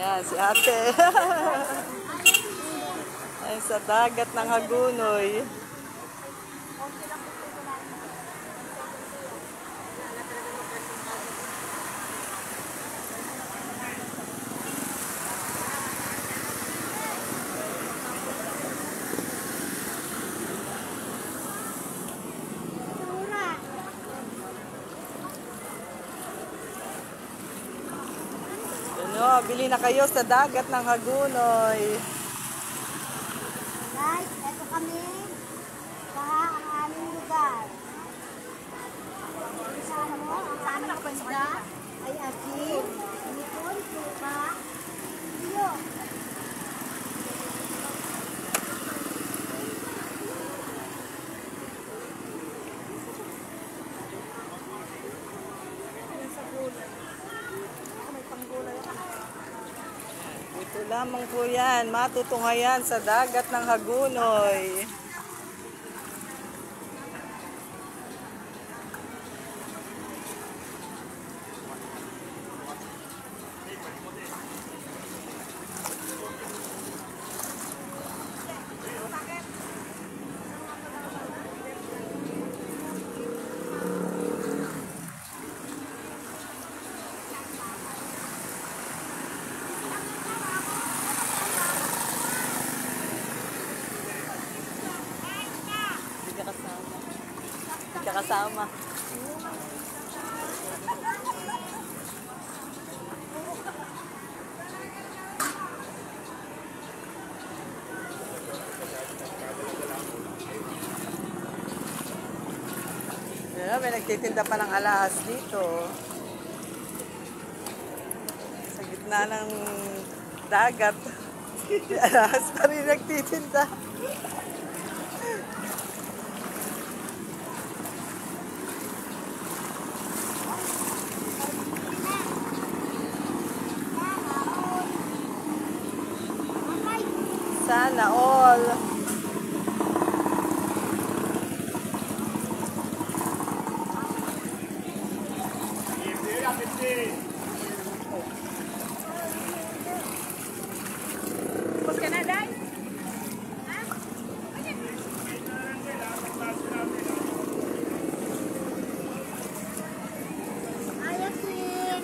Ayan, si ate. Ay, sa dagat ng Hagunoy. Ano, bili na kayo sa dagat ng Hagunoy. Guys, eto kami sa ang aming lugar. Ang aming panda ay asin, nipon, suka, iyo. Ito lamang po yan, matutunghayan sa dagat ng Hagunoy. Hindi ka kasama. Yeah, may nagtitinda pa ng alahas dito. Sa gitna ng dagat. May alahas pa rin nagtitinda. Sana all. Tapos ka na, Day? Ayos, sis.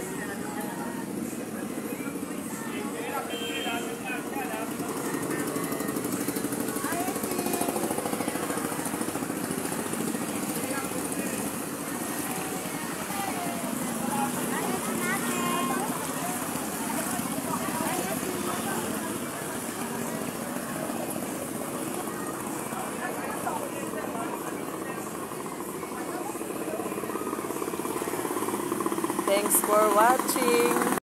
Thanks for watching.